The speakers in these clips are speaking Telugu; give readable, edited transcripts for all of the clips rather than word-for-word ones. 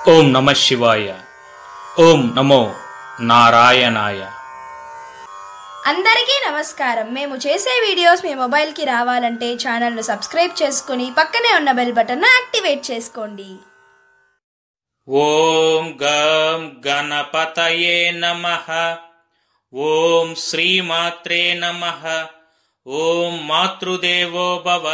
ఓం నమ శివాయ. ఓం నమో నారాయణాయ. అందరికీ నమస్కారం. మేము చేసే వీడియోస్ మీ మొబైల్కి రావాలంటే ఛానల్ను సబ్స్క్రైబ్ చేసుకుని పక్కనే ఉన్న బెల్ బటన్ను యాక్టివేట్ చేసుకోండి. ఓం గం గణపతయే నమః. ఓం శ్రీమాత్రే నమః. ఓం మాతృదేవో భవ.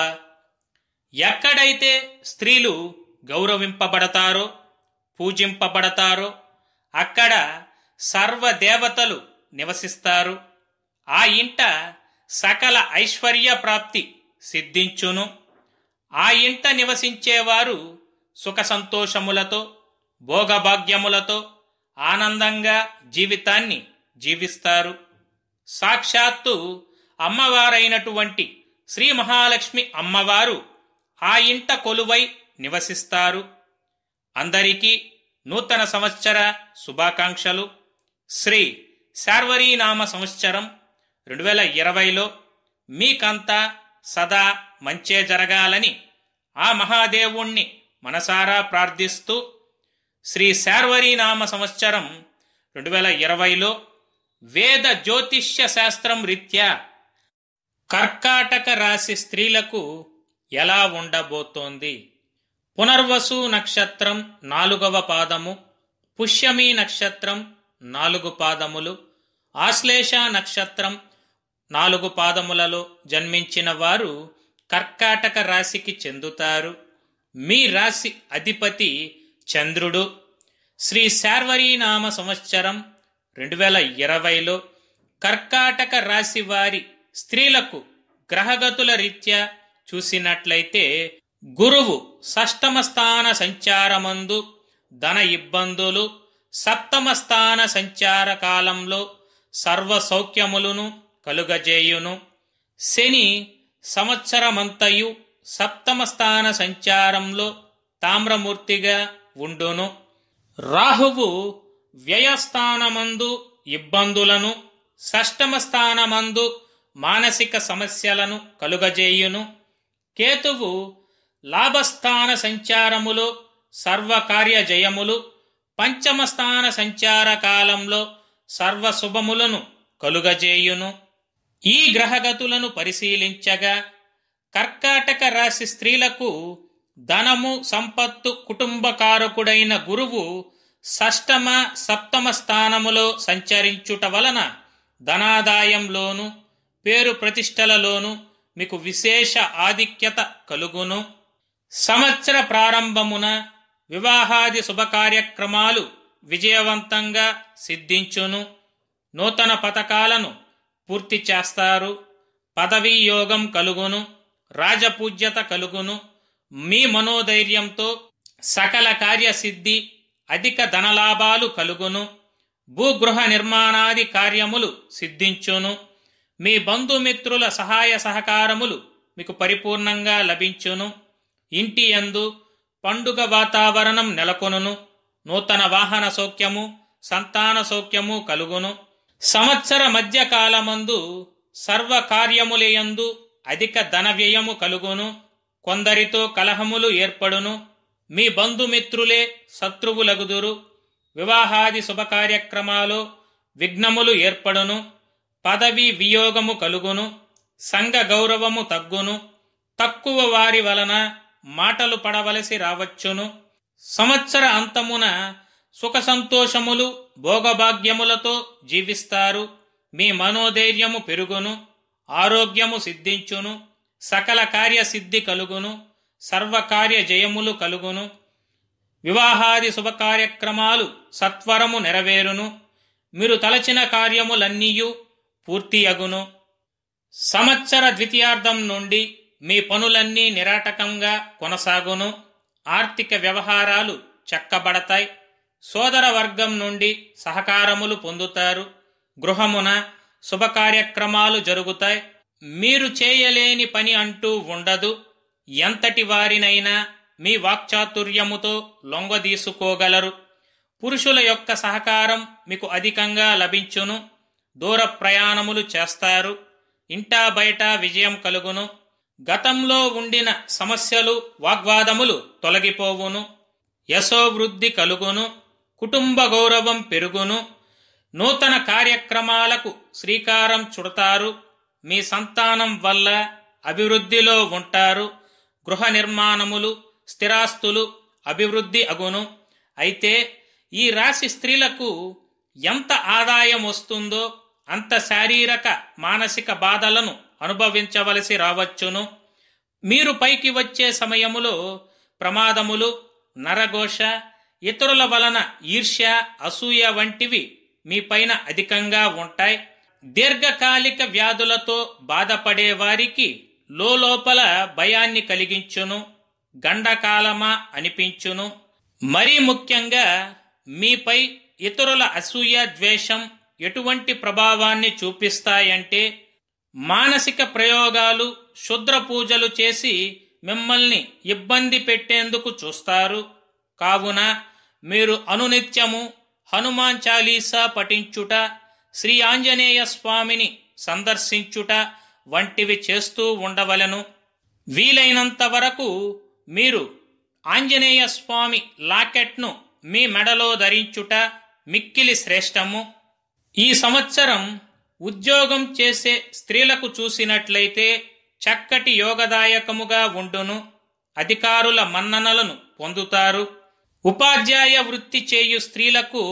ఎక్కడైతే స్త్రీలు గౌరవింపబడతారో, పూజింపబడతారో అక్కడ సర్వదేవతలు నివసిస్తారు. ఆ ఇంట సకల ఐశ్వర్య ప్రాప్తి సిద్ధించును. ఆ ఇంట నివసించేవారు సుఖ సంతోషములతో, భోగభాగ్యములతో ఆనందంగా జీవితాన్ని జీవిస్తారు. సాక్షాత్తు అమ్మవారైనటువంటి శ్రీ మహాలక్ష్మి అమ్మవారు ఆ ఇంట కొలువై నివసిస్తారు. అందరికీ నూతన సంవత్సర శుభాకాంక్షలు. శ్రీ శార్వరీనామ సంవత్సరం 2020లో మీకంతా సదా మంచే జరగాలని ఆ మహాదేవుణ్ణి మనసారా ప్రార్థిస్తూ, శ్రీ శార్వరీనామ సంవత్సరం 2020లో వేద జ్యోతిష్య శాస్త్రం రీత్యా కర్కాటక రాశి స్త్రీలకు ఎలా ఉండబోతోంది? పునర్వసు నక్షత్రం 4వ పాదము, పుష్యమి నక్షత్రం 4 పాదములు, ఆశ్లేష నక్షత్రం 4 పాదములలో జన్మించిన వారు కర్కాటక రాశికి చెందుతారు. మీ రాశి అధిపతి చంద్రుడు. శ్రీ శార్వరీనామ సంవత్సరం 2020లో కర్కాటక రాశి వారి స్త్రీలకు గ్రహగతుల రీత్యా చూసినట్లయితే గురువు షష్టమ స్థాన సంచారమందు ధన ఇబ్బందులు, సప్తమ స్థాన సంచార కాలంలో సర్వ సౌఖ్యములను కలుగజేయును. శని సంవత్సరమంతయు సప్తమ స్థాన సంచారంలో తామ్రమూర్తిగా ఉండును. రాహువు వ్యయస్థానమందు ఇబ్బందులను, షష్టమ స్థానమందు మానసిక సమస్యలను కలుగజేయును. కేతువు లాభస్థాన సంచారములో సర్వకార్య జయములు, పంచమ స్థాన సంచార కాలంలో సర్వ శుభములను కలుగజేయును. ఈ గ్రహగతులను పరిశీలించగా కర్కాటక రాశి స్త్రీలకు ధనము, సంపత్తు, కుటుంబకారకుడైన గురువు షష్టమ, సప్తమ స్థానములో సంచరించుట వలన ధనాదాయంలోను, పేరు ప్రతిష్టలలోను మీకు విశేష ఆధిక్యత కలుగును. సంవత్సర ప్రారంభమున వివాహాది శుభకార్యక్రమాలు విజయవంతంగా సిద్ధించును. నూతన పథకాలను పూర్తి చేస్తారు. పదవీ యోగం కలుగును. రాజపూజ్యత కలుగును. మీ మనోధైర్యంతో సకల కార్యసిద్ధి, అధిక ధనలాభాలు కలుగును. భూగృహ నిర్మాణాది కార్యములు సిద్ధించును. మీ బంధుమిత్రుల సహాయ సహకారములు మీకు పరిపూర్ణంగా లభించును. ఇంటి యందు పండుగ వాతావరణం నెలకొనును. నూతన వాహన సౌఖ్యము, సంతాన సౌఖ్యము కలుగును. సంవత్సర మధ్యకాలమందు సర్వకార్యములయందు అధిక ధన వ్యయము కలుగును. కొందరితో కలహములు ఏర్పడును. మీ బంధుమిత్రులే శత్రువులగుదురు. వివాహాది శుభకార్యక్రమాలు విఘ్నములు ఏర్పడును. పదవి వియోగము కలుగును. సంఘ గౌరవము తగ్గును. తక్కువ వారి వలన మాటలు పడవలసి రావచ్చును. సంవత్సర అంతమున సుఖ సంతోషములు, భోగభాగ్యములతో జీవిస్తారు. మీ మనోధైర్యము పెరుగును. ఆరోగ్యము సిద్ధించును. సకల కార్యసిద్ధి కలుగును. సర్వకార్య జయములు కలుగును. వివాహాది శుభకార్యక్రమాలు సత్వరము నెరవేరును. మీరు తలచిన కార్యములన్నీయు పూర్తి అగును. సంవత్సర ద్వితీయార్థం నుండి మీ పనులన్నీ నిరాటకంగా కొనసాగును. ఆర్థిక వ్యవహారాలు చక్కబడతాయి. సోదర వర్గం నుండి సహకారములు పొందుతారు. గృహమున శుభకార్యక్రమాలు జరుగుతాయి. మీరు చేయలేని పని అంటూ ఉండదు. ఎంతటి వారినైనా మీ వాక్చాతుర్యముతో లొంగదీసుకోగలరు. పురుషుల యొక్క సహకారం మీకు అధికంగా లభించును. దూర ప్రయాణములు చేస్తారు. ఇంటా బయట విజయం కలుగును. గతంలో ఉండిన సమస్యలు, వాగ్వాదములు తొలగిపోవును. యశోవృద్ధి కలుగును, కుటుంబ గౌరవం పెరుగును, నూతన కార్యక్రమాలకు శ్రీకారం చుడతారు, మీ సంతానం వల్ల అభివృద్ధిలో ఉంటారు, గృహ నిర్మాణములు, స్థిరాస్తులు అభివృద్ధి అగును. అయితే ఈ రాశి స్త్రీలకు ఎంత ఆదాయం వస్తుందో అంత శారీరక మానసిక బాధలను అనుభవించవలసి రావచ్చును. మీరు పైకి వచ్చే సమయములో ప్రమాదములు, నరఘోష, ఇతరుల వలన ఈర్ష్య, అసూయ వంటివి మీపైన అధికంగా ఉంటాయి. దీర్ఘకాలిక వ్యాధులతో బాధపడే వారికి లోపల భయాన్ని కలిగించును, గండకాలమా అనిపించును. మరీ ముఖ్యంగా మీపై ఇతరుల అసూయ, ద్వేషం ఎటువంటి ప్రభావాన్ని చూపిస్తాయంటే మానసిక ప్రయోగాలు, క్షుద్ర పూజలు చేసి మిమ్మల్ని ఇబ్బంది పెట్టేందుకు చూస్తారు. కావున మీరు అనునిత్యము హనుమాన్ చాలీసా పఠించుట, శ్రీ ఆంజనేయ స్వామిని సందర్శించుట వంటివి చేస్తూ ఉండవలెను. వీలైనంత వరకు మీరు ఆంజనేయ స్వామి లాకెట్ను మీ మెడలో ధరించుట మిక్కిలి శ్రేష్టము. ఈ సంవత్సరం ఉద్యోగం చేసే స్త్రీలకు చూసినట్లయితే చక్కటి యోగదాయకముగా ఉండును, అధికారుల మన్ననలను పొందుతారు. ఉపాధ్యాయ వృత్తి చేయు స్త్రీలకు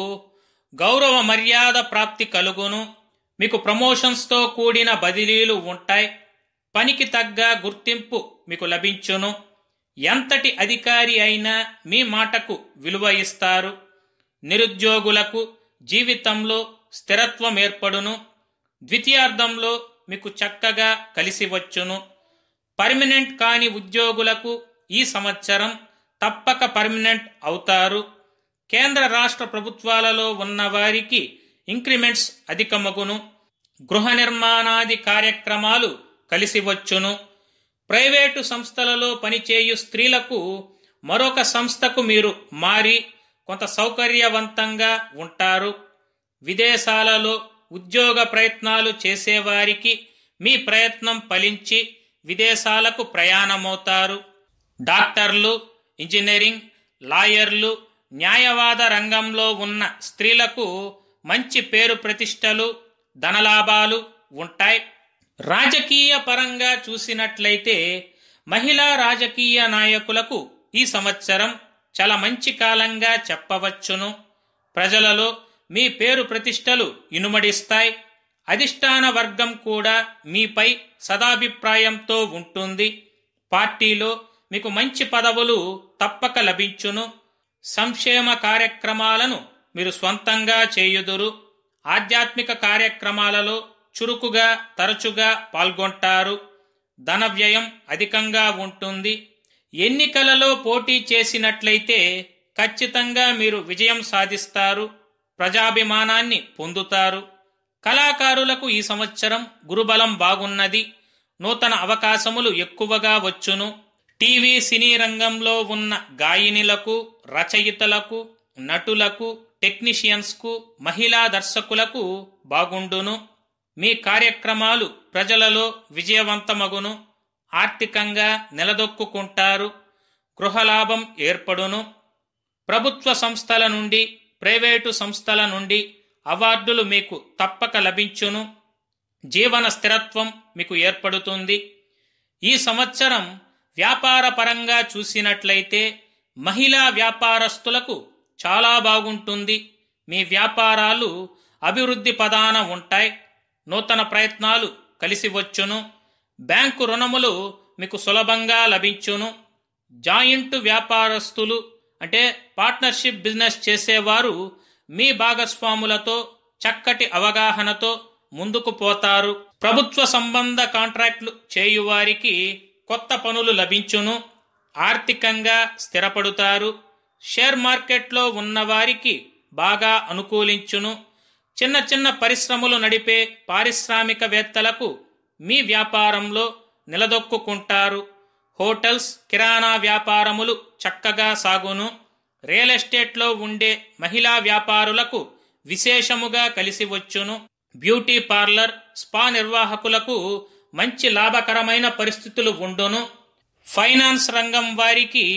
గౌరవ మర్యాద ప్రాప్తి కలుగును, మీకు ప్రమోషన్స్తో కూడిన బదిలీలు ఉంటాయి, పనికి తగ్గ గుర్తింపు మీకు లభించును. ఎంతటి అధికారి అయినా మీ మాటకు విలువ ఇస్తారు. నిరుద్యోగులకు జీవితంలో స్థిరత్వం ఏర్పడును, ద్వితీయార్థంలో మీకు చక్కగా కలిసి వచ్చును. పర్మనెంట్ కాని ఉద్యోగులకు ఈ సంవత్సరం తప్పక పర్మనెంట్ అవుతారు. కేంద్ర రాష్ట్ర ప్రభుత్వాలలో ఉన్న వారికి ఇంక్రిమెంట్స్ అధికమగును, గృహ నిర్మాణాది కార్యక్రమాలు కలిసి వచ్చును. ప్రైవేటు సంస్థలలో పనిచేయు స్త్రీలకు మరొక సంస్థకు మీరు మారి కొంత సౌకర్యవంతంగా ఉంటారు. విదేశాలలో ఉద్యోగ ప్రయత్నాలు చేసేవారికి మీ ప్రయత్నం ఫలించి విదేశాలకు ప్రయాణమవుతారు. డాక్టర్లు, ఇంజనీరింగ్, లాయర్లు, న్యాయవాద రంగంలో ఉన్న స్త్రీలకు మంచి పేరు ప్రతిష్టలు, ధనలాభాలు ఉంటాయి. రాజకీయ పరంగా చూసినట్లయితే మహిళా రాజకీయ నాయకులకు ఈ సంవత్సరం చాలా మంచి కాలంగా చెప్పవచ్చును. ప్రజలలో మీ పేరు ప్రతిష్టలు ఇనుమడిస్తాయి. అధిష్టాన వర్గం కూడా మీపై సదాభిప్రాయంతో ఉంటుంది. పార్టీలో మీకు మంచి పదవులు తప్పక లభించును. సంక్షేమ కార్యక్రమాలను మీరు స్వంతంగా చేయుదురు. ఆధ్యాత్మిక కార్యక్రమాలలో చురుకుగా తరచుగా పాల్గొంటారు. ధన వ్యయం అధికంగా ఉంటుంది. ఎన్నికలలో పోటీ చేసినట్లయితే ఖచ్చితంగా మీరు విజయం సాధిస్తారు, ప్రజాభిమానాన్ని పొందుతారు. కళాకారులకు ఈ సంవత్సరం గురుబలం బాగున్నది, నూతన అవకాశములు ఎక్కువగా వచ్చును. టీవీ, సినీ రంగంలో ఉన్న గాయనిలకు, రచయితలకు, నటులకు, టెక్నీషియన్స్కు, మహిళా దర్శకులకు బాగుండును. మీ కార్యక్రమాలు ప్రజలలో విజయవంతమగును. ఆర్థికంగా నిలదొక్కుంటారు. గృహలాభం ఏర్పడును. ప్రభుత్వ సంస్థల నుండి, ప్రైవేటు సంస్థల నుండి అవార్డులు మీకు తప్పక లభించును. జీవన స్థిరత్వం మీకు ఏర్పడుతుంది. ఈ సంవత్సరం వ్యాపార పరంగా చూసినట్లయితే మహిళా వ్యాపారస్తులకు చాలా బాగుంటుంది. మీ వ్యాపారాలు అభివృద్ధి పదాన ఉంటాయి. నూతన ప్రయత్నాలు కలిసి వచ్చును. బ్యాంకు రుణములు మీకు సులభంగా లభించును. జాయింట్ వ్యాపారస్తులు అంటే పార్ట్నర్షిప్ బిజినెస్ చేసేవారు మీ భాగస్వాములతో చక్కటి అవగాహనతో ముందుకు పోతారు. ప్రభుత్వ సంబంధ కాంట్రాక్టులు చేయువారికి కొత్త పనులు లభించును. ఆర్థికంగా స్థిరపడుతారు. షేర్ మార్కెట్లో ఉన్నవారికి బాగా అనుకూలించును. చిన్న చిన్న పరిశ్రమలు నడిపే పారిశ్రామికవేత్తలకు మీ వ్యాపారంలో నిలదొక్కుంటారు. హోటల్స్, కిరాణా వ్యాపారములు చక్కగా సాగును. రియల్ ఎస్టేట్లో ఉండే మహిళా వ్యాపారులకు విశేషముగా కలిసి వచ్చును. బ్యూటీ పార్లర్, స్పా నిర్వాహకులకు మంచి లాభకరమైన పరిస్థితులు ఉండును. ఫైనాన్స్ రంగం వారికి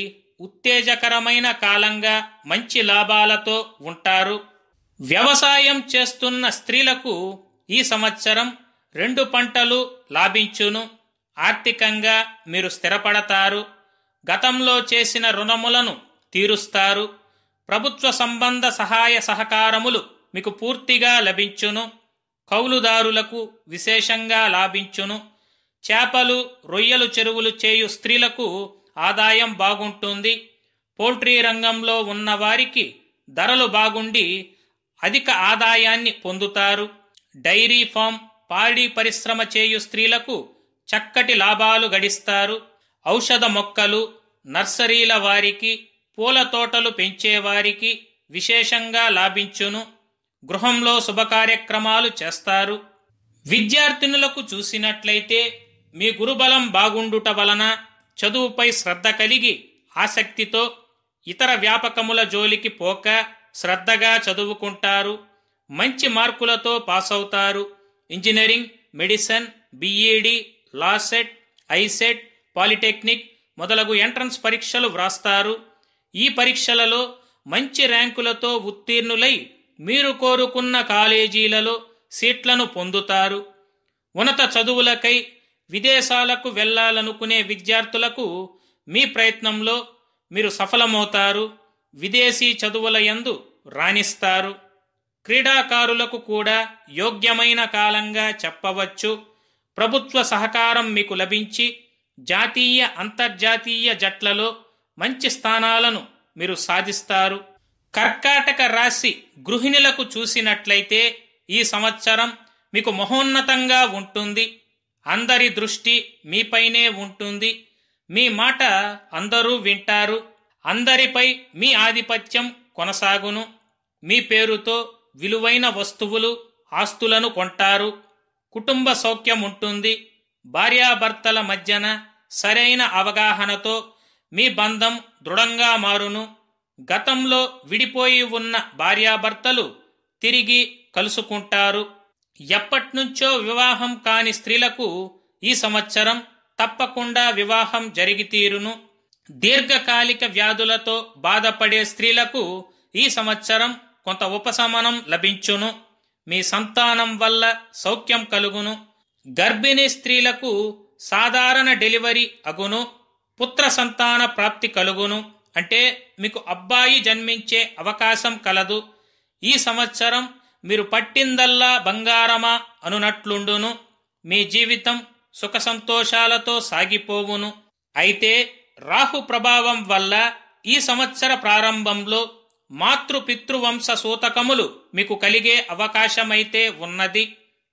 ఉత్తేజకరమైన కాలంగా మంచి లాభాలతో ఉంటారు. వ్యవసాయం చేస్తున్న స్త్రీలకు ఈ సంవత్సరం 2 పంటలు లాభించును. ఆర్థికంగా మీరు స్థిరపడతారు. గతంలో చేసిన రుణములను తీరుస్తారు. ప్రభుత్వ సంబంధ సహాయ సహకారములు మీకు పూర్తిగా లభించును. కౌలుదారులకు విశేషంగా లాభించును. చేపలు, రొయ్యలు చెరువులు చేయు స్త్రీలకు ఆదాయం బాగుంటుంది. పౌల్ట్రీ రంగంలో ఉన్నవారికి ధరలు బాగుండి అధిక ఆదాయాన్ని పొందుతారు. డైరీ ఫామ్, పాడి పరిశ్రమ చేయు స్త్రీలకు చక్కటి లాభాలు గడిస్తారు. ఔషధ మొక్కలు, నర్సరీల వారికి, పూల తోటలు పెంచేవారికి విశేషంగా లాభించును. గృహంలో శుభకార్యక్రమాలు చేస్తారు. విద్యార్థినులకు చూసినట్లయితే మీ గురుబలం బాగుండుట వలన చదువుపై శ్రద్ధ కలిగి ఆసక్తితో ఇతర వ్యాపకముల జోలికి పోక శ్రద్ధగా చదువుకుంటారు. మంచి మార్కులతో పాసవుతారు. Engineering, medicine, BEd, law CET, ICET, polytechnic మొదలగు ఎంట్రన్స్ పరీక్షలు వ్రాస్తారు. ఈ పరీక్షలలో మంచి ర్యాంకులతో ఉత్తీర్ణులై మీరు కోరుకున్న కాలేజీలలో సీట్లను పొందుతారు. ఉన్నత చదువులకై విదేశాలకు వెళ్లాలనుకునే విద్యార్థులకు మీ ప్రయత్నంలో మీరు సఫలమవుతారు. విదేశీ చదువుల యందు రాణిస్తారు. క్రీడాకారులకు కూడా యోగ్యమైన కాలంగా చెప్పవచ్చు. ప్రభుత్వ సహకారం మీకు లభించి జాతీయ, అంతర్జాతీయ జట్లలో మంచి స్థానాలను మీరు సాధిస్తారు. కర్కాటక రాశి గృహిణులకు చూసినట్లయితే ఈ సంవత్సరం మీకు మహోన్నతంగా ఉంటుంది. అందరి దృష్టి మీపైనే ఉంటుంది. మీ మాట అందరూ వింటారు. అందరిపై మీ ఆధిపత్యం కొనసాగును. మీ పేరుతో విలువైన వస్తువులు, ఆస్తులను కొంటారు. కుటుంబ సౌఖ్యం ఉంటుంది. భార్యాభర్తల మధ్యన సరైన అవగాహనతో మీ బంధం దృఢంగా మారును. గతంలో విడిపోయి ఉన్న భార్యాభర్తలు తిరిగి కలుసుకుంటారు. ఎప్పటినుంచో వివాహం కాని స్త్రీలకు ఈ సంవత్సరం తప్పకుండా వివాహం జరిగి తీరును. దీర్ఘకాలిక వ్యాధులతో బాధపడే స్త్రీలకు ఈ సంవత్సరం కొంత ఉపశమనం లభించును. మీ సంతానం వల్ల సౌఖ్యం కలుగును. గర్భిణీ స్త్రీలకు సాధారణ డెలివరీ అగును. పుత్ర సంతాన ప్రాప్తి కలుగును. అంటే మీకు అబ్బాయి జన్మించే అవకాశం కలదు. ఈ సంవత్సరం మీరు పట్టిందల్లా బంగారమా అనునట్లుండును. మీ జీవితం సుఖ సంతోషాలతో సాగిపోవును. అయితే రాహు ప్రభావం వల్ల ఈ సంవత్సర ప్రారంభంలో మాతృపితృవంశ సూతకములు మీకు కలిగే అవకాశమైతే ఉన్నది.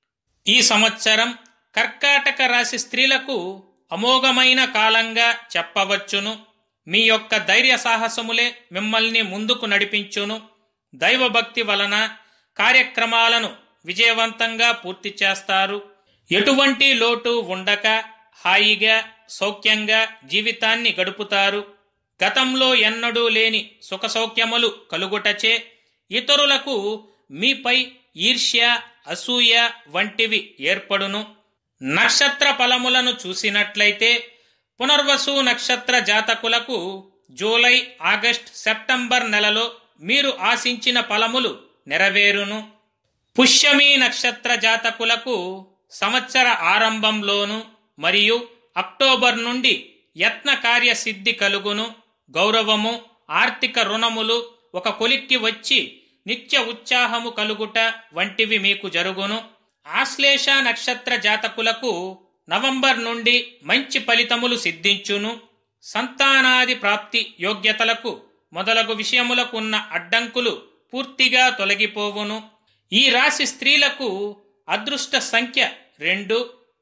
ఈ సంవత్సరం కర్కాటక రాశి స్త్రీలకు అమోఘమైన కాలంగా చెప్పవచ్చును. మీ యొక్క ధైర్య సాహసములే మిమ్మల్ని ముందుకు నడిపించును. దైవభక్తి వలన కార్యక్రమాలను విజయవంతంగా పూర్తి చేస్తారు. ఎటువంటి లోటు ఉండక హాయిగా సౌఖ్యంగా జీవితాన్ని గడుపుతారు. గతంలో ఎన్నడూ లేని సుఖ సౌఖ్యములు కలుగుటచే ఇతరులకు మీపై ఈర్ష్య, అసూయ వంటివి ఏర్పడును. నక్షత్ర ఫలములను చూసినట్లయితే పునర్వసు నక్షత్ర జాతకులకు జూలై, ఆగస్ట్, సెప్టెంబర్ నెలలో మీరు ఆశించిన ఫలములు నెరవేరును. పుష్యమి నక్షత్ర జాతకులకు సంవత్సర ఆరంభంలోను మరియు అక్టోబర్ నుండి యత్న కార్యసిద్ధి కలుగును. గౌరవము, ఆర్థిక రుణములు ఒక కొలిక్కి వచ్చి నిత్య ఉత్సాహము కలుగుట వంటివి మీకు జరుగును. ఆశ్లేష నక్షత్ర జాతకులకు నవంబర్ నుండి మంచి ఫలితములు సిద్ధించును. సంతానాది ప్రాప్తి యోగ్యతలకు మొదలగు విషయములకున్న అడ్డంకులు పూర్తిగా తొలగిపోవును. ఈ రాశి స్త్రీలకు అదృష్ట సంఖ్య 2,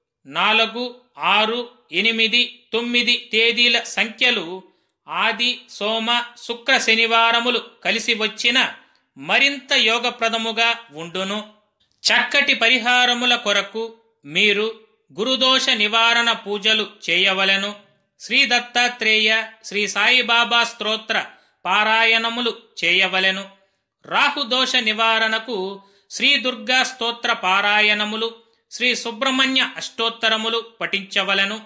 4, 6, 8, 9 తేదీల సంఖ్యలు ఆది, సోమ, శుక్ర, శనివారములు కలిసి వచ్చిన మరింత యోగప్రదముగా ఉండును. చక్కటి పరిహారముల కొరకు మీరు గురుదోష నివారణ పూజలు చేయవలెను. శ్రీ దత్తాత్రేయ, శ్రీ సాయిబాబా స్తోత్ర పారాయణములు చేయవలెను. రాహుదోష నివారణకు శ్రీ దుర్గా స్తోత్ర పారాయణములు, శ్రీ సుబ్రహ్మణ్య అష్టోత్తరములు పఠించవలెను.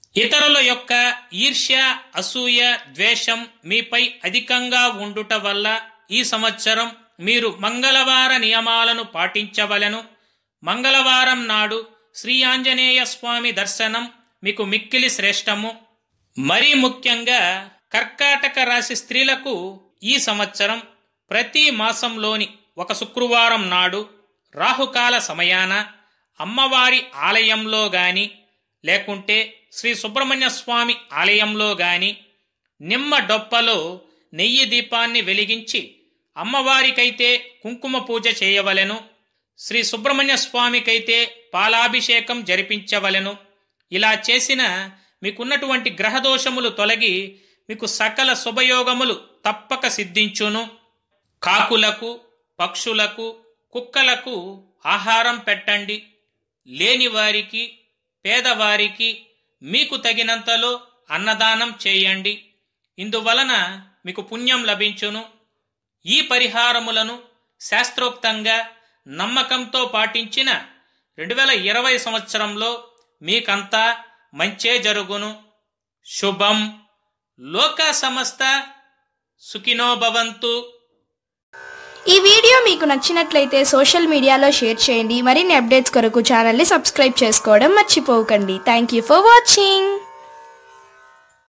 ఇతరుల యొక్క ఈర్ష్య, అసూయ, ద్వేషం మీపై అధికంగా ఉండుట వల్ల ఈ సంవత్సరం మీరు మంగళవార నియమాలను పాటించవలెను. మంగళవారం నాడు శ్రీ ఆంజనేయ స్వామి దర్శనం మీకు మిక్కిలి శ్రేష్టము. మరీ ముఖ్యంగా కర్కాటక రాశి స్త్రీలకు ఈ సంవత్సరం ప్రతి మాసంలోని ఒక శుక్రవారం నాడు రాహుకాల సమయాన అమ్మవారి ఆలయంలో గాని లేకుంటే శ్రీ సుబ్రహ్మణ్య స్వామి ఆలయంలో గాని నిమ్మ డొప్పలో నెయ్యి దీపాన్ని వెలిగించి అమ్మవారికైతే కుంకుమ పూజ చేయవలెను. శ్రీ సుబ్రహ్మణ్య స్వామికైతే పాలాభిషేకం జరిపించవలెను. ఇలా చేసిన మీకున్నటువంటి గ్రహదోషములు తొలగి మీకు సకల శుభయోగములు తప్పక సిద్ధించును. కాకులకు, పక్షులకు, కుక్కలకు ఆహారం పెట్టండి. లేనివారికి, పేదవారికి మీకు తగినంతలో అన్నదానం చేయండి. ఇందువలన మీకు పుణ్యం లభించును. ఈ పరిహారములను శాస్త్రోక్తంగా నమ్మకంతో పాటించిన 2020 సంవత్సరంలో మీకంతా మంచే జరుగును. శుభం. లోక సమస్త సుఖినో భవంతు. ఈ వీడియో మీకు నచ్చినట్లయితే సోషల్ మీడియాలో షేర్ చేయండి. మరిన్ని అప్డేట్స్ కొరకు ఛానల్ని సబ్స్క్రైబ్ చేసుకోవడం మర్చిపోకండి. Thank you for watching.